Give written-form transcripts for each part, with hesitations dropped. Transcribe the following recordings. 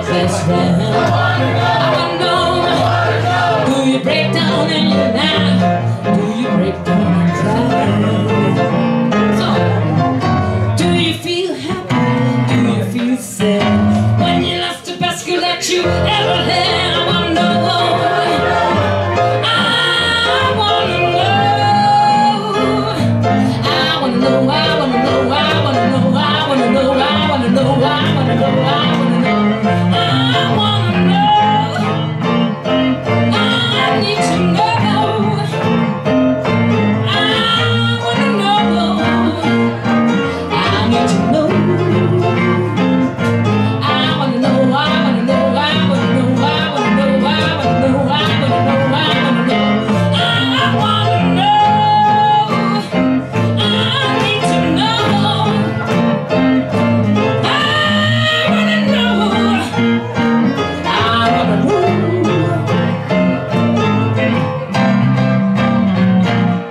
best friend. I wanna know, do you break down in your life? Do you break down and cry? So, do you feel happy? Do you feel sad? When you lost the best girl that you ever had? I wanna know.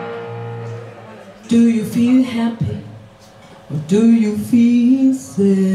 Do you feel happy or do you feel sad?